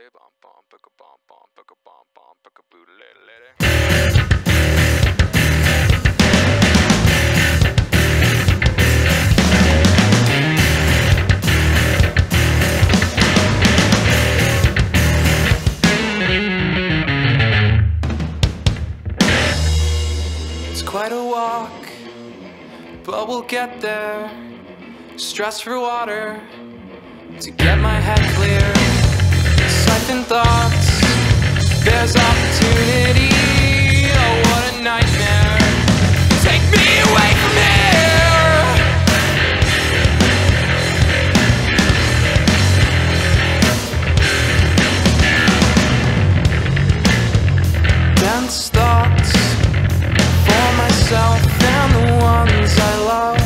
It's quite a walk, but we'll get there. Stress for water to get my head clear. Siphon thoughts, there's opportunity. Oh, what a nightmare. Take me away from here. Dense thoughts for myself and the ones I love.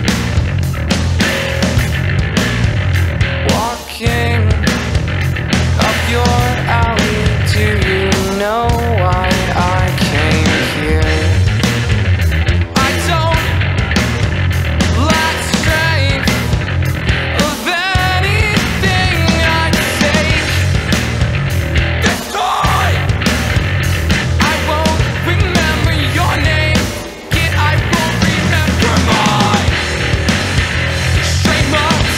Walking up your alley, do you know why I came here? I don't lack strength of anything I take. This time I won't remember your name, yet I won't remember mine. Straight marks.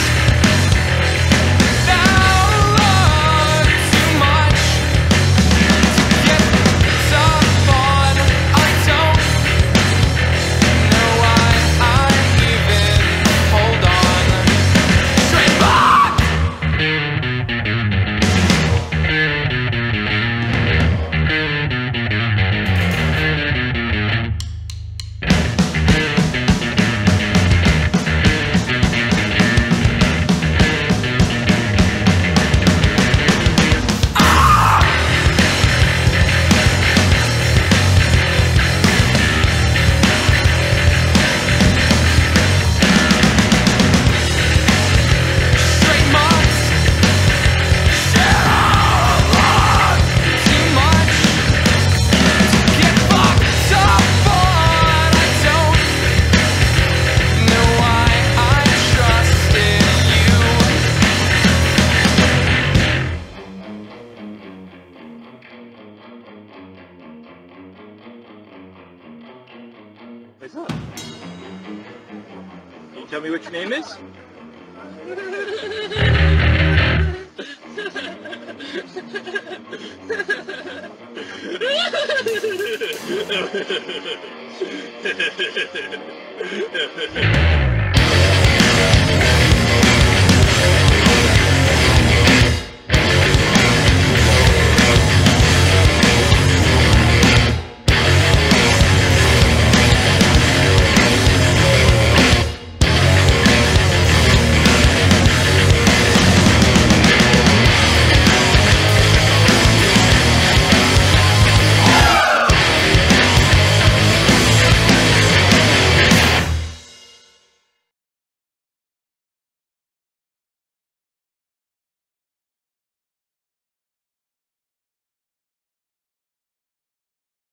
What's up? Can you tell me what your name is?